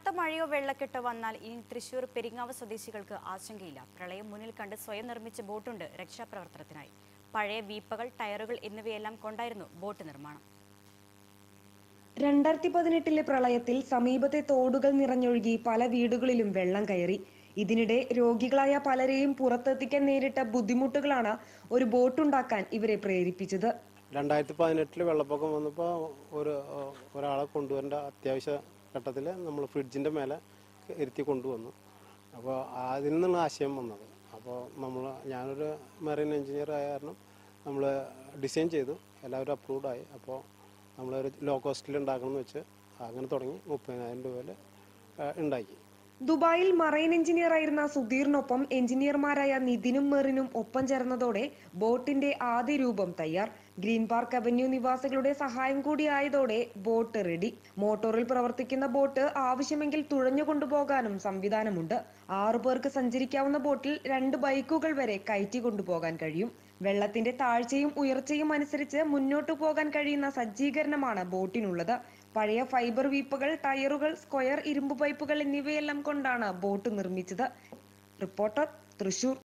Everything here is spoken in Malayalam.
കനത്ത മഴയോ വെള്ളക്കെട്ടോ വന്നാൽ ഇനി തൃശൂർ പെരിങ്ങാവ് സ്വദേശികൾക്ക് ആശങ്കയില്ല. പ്രളയം മുന്നിൽ കണ്ട് സ്വയം നിർമ്മിച്ച ബോട്ടുണ്ട് രക്ഷാപ്രവർത്തനത്തിനായി. പഴയ വീപ്പകൾ, ടയറുകൾ എന്നിവയെല്ലാം കൊണ്ടായിരുന്നു ബോട്ട് നിർമ്മാണം. 2018 പ്രളയത്തിൽ സമീപത്തെ തോടുകൾ നിറഞ്ഞൊഴുകി പല വീടുകളിലും വെള്ളം കയറി. ഇതിനിടെ രോഗികളായ പലരെയും പുറത്തെത്തിക്കാൻ നേരിട്ട ബുദ്ധിമുട്ടുകളാണ് ഒരു ബോട്ടുണ്ടാക്കാൻ ഇവരെ പ്രേരിപ്പിച്ചത്. 2018 വെള്ളപ്പൊക്കം വന്നപ്പോൾ ഒരാളെ കൊണ്ടുവരേണ്ട അത്യാവശ്യ ഘട്ടത്തിൽ നമ്മൾ ഫ്രിഡ്ജിൻ്റെ മേലെ ഇരുത്തി കൊണ്ടുവന്നു. അപ്പോൾ അതിൽ നിന്നുള്ള ആശയം വന്നത്. അപ്പോൾ ഞാനൊരു മെറീൻ എഞ്ചിനീയർ ആയ കാരണം നമ്മൾ ഡിസൈൻ ചെയ്തു, എല്ലാവരും അപ്രൂവ്ഡായി. അപ്പോൾ നമ്മളൊരു ലോ കോസ്റ്റിൽ ഉണ്ടാക്കണമെന്ന് വെച്ച് അങ്ങനെ തുടങ്ങി 30,000 രൂപയിൽ ഉണ്ടാക്കി. ദുബായിൽ മറൈൻ എഞ്ചിനീയർ ആയിരുന്ന സുധീറിനൊപ്പം എഞ്ചിനീയർമാരായ നിതിനും മെറിനും ഒപ്പം ചേർന്നതോടെ ബോട്ടിന്റെ ആദ്യ രൂപം തയ്യാർ. ഗ്രീൻ പാർക്ക് അവന്യൂ നിവാസികളുടെ സഹായം കൂടി ആയതോടെ ബോട്ട് റെഡി. മോട്ടോറിൽ പ്രവർത്തിക്കുന്ന ബോട്ട് ആവശ്യമെങ്കിൽ തുഴഞ്ഞു കൊണ്ടുപോകാനും സംവിധാനമുണ്ട്. 6 പേർക്ക് സഞ്ചരിക്കാവുന്ന ബോട്ടിൽ 2 ബൈക്കുകൾ വരെ കയറ്റി കൊണ്ടുപോകാൻ കഴിയും. വെള്ളത്തിന്റെ താഴ്ചയും ഉയർച്ചയും അനുസരിച്ച് മുന്നോട്ടു പോകാൻ കഴിയുന്ന സജ്ജീകരണമാണ് ബോട്ടിനുള്ളത്. പഴയ ഫൈബർ വീപ്പകൾ, ടയറുകൾ, സ്ക്വയർ ഇരുമ്പ് പൈപ്പുകൾ എന്നിവയെല്ലാം കൊണ്ടാണ് ബോട്ട് നിർമ്മിച്ചത്. റിപ്പോർട്ടർ, തൃശൂർ.